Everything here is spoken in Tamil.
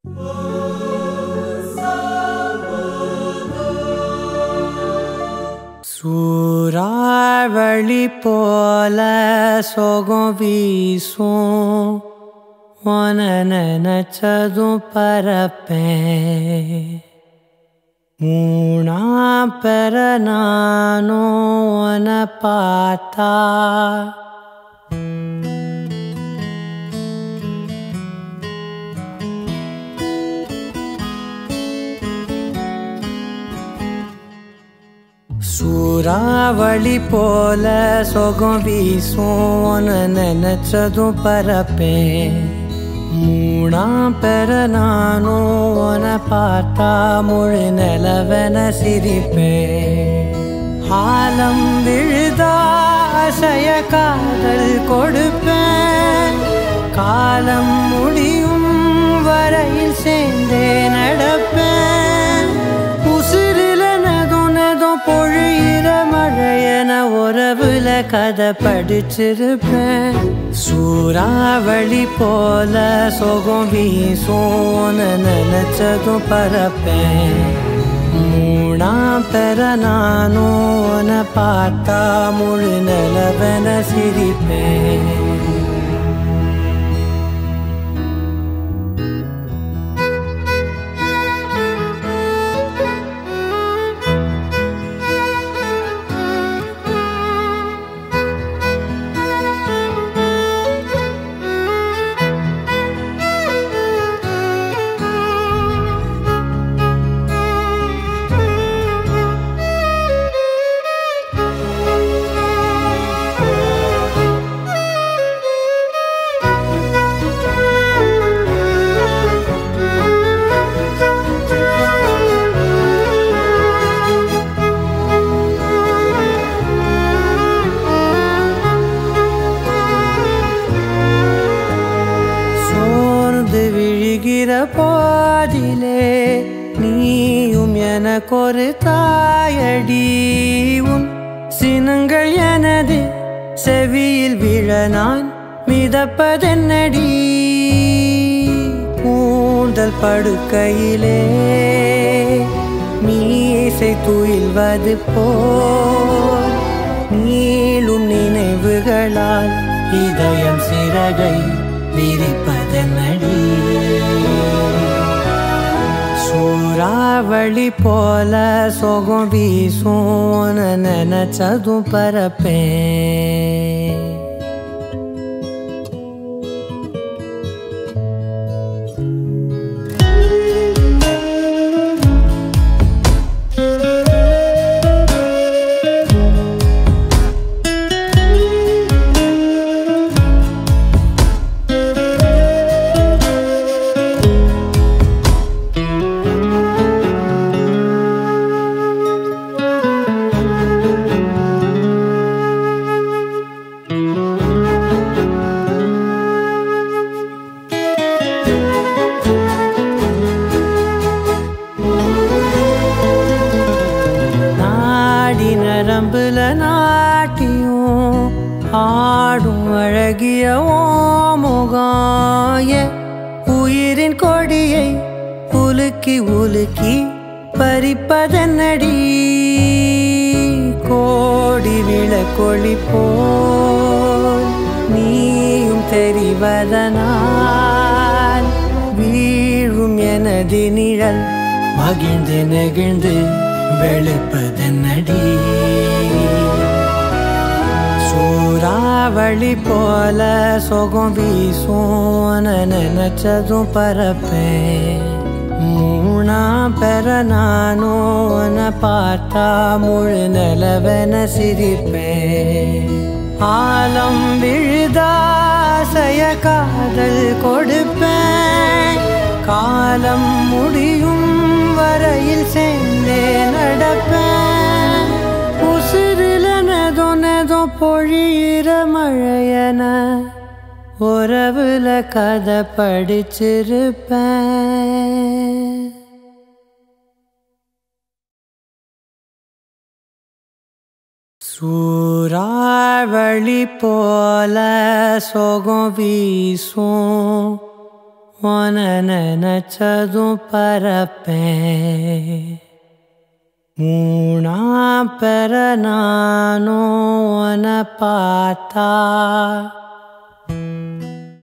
சூறாவளி போல சோகம் வீசும் உன நினைச்சதும் பறப்பேன் மூணா பெற நானும் உன பார்த்தா சூறாவளி போல சோகம் வீசும் உன நினைச்சதும் பறப்பேன் மூணா பெற நானும் உன பார்த்தா முழு நிலவென சிரிப்பேன் ஆலம் விழுதா அசைய காதல் கொடுப்பேன் காலம் முடியும் வரையில் சேர்ந்தே நடப்பேன் உசிரில நெதும் பொழியிற மழையென உறவுல கதை படிச்சிருப்பேன் சூறாவளி போல சோகம் வீசும் நினைச்சதும் பறப்பேன் மூணா பெற நானும் உன பார்த்தா முழு நிலவென சிரிப்பேன் போதிலே நீயும் எனக்கொரு தாயடி உன் சினங்கள் எனது செவியில் விழ நான் மிதப்பதென்னடி கூந்தல் படுக்கையிலே மீசை துயில்வது போல் நீளும் நினைவுகளால் இதயம் சிறகை விரிப்பதென்னடி சூறாவளி போல சோகம் வீசும் நினைச்சதும் பறப்பேன் நரம்புல நாட்டியும் ஆடும் அழகிய முகாய உயிரின் கொடியை உலுக்கி உலுக்கி பறிப்பதென்னடி கோடி விளக்கொளி போல் நீயும் தெரிவதனால் வீழும் எனது நிழல் மகிழ்ந்து நெகிழ்ந்து வெளுப்பதென்னடி சூறாவளி போல சோகம் வீசும் நினைச்சதும் பறப்பேன் மூணா பெற நானும் உன பார்த்தா முழு நிலவென சிரிப்பேன் ஆலம் விழுதா அசைய காதல் கொடுப்பேன் காலம் முடியும் வரையில் சேர்ந்தே நடப்பேன் உசிரில நெதோ பொழியிற மழையன உறவுல கதை படிச்சிருப்பேன் சூறாவளி போல சோகம் வீசும் உன்னை நினைச்சதும் பறப்பேன். மூணா பெற நானும் உன்னை பார்த்தா